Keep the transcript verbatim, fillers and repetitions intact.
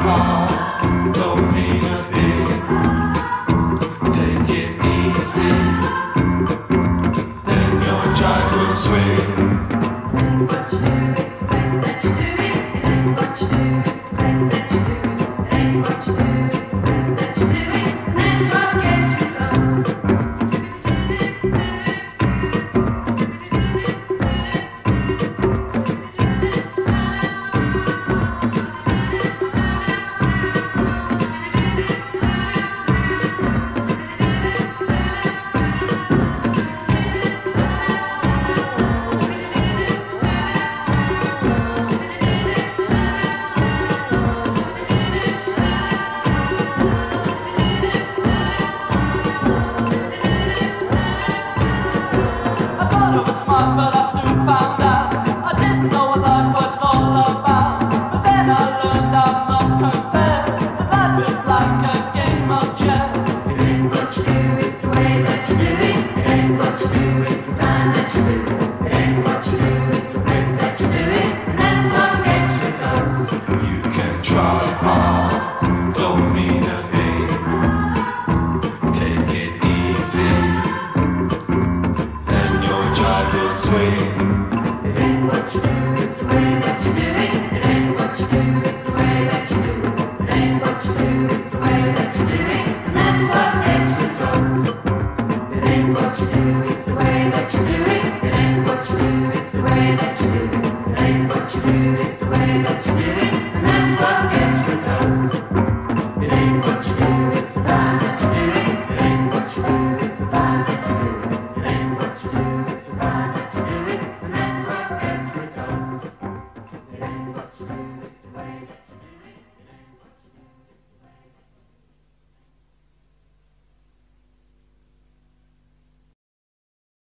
hard, don't mean a thing. Take it easy, then your jive will swing. What you do, it's the best that you do it. It ain't what you do, it's the best that you do it. It ain't what you do, it's the best that you do it. And that's what gets results. But I soon found out I didn't know what life was all about. But then I learned, I must confess, that life is like a game of chess. It ain't what you do, it's the way that you do it. It ain't what you do, it's the time that you do it. It ain't what you do, it's the place that you do it. And that's what gets results. You can try hard, don't mean a thing.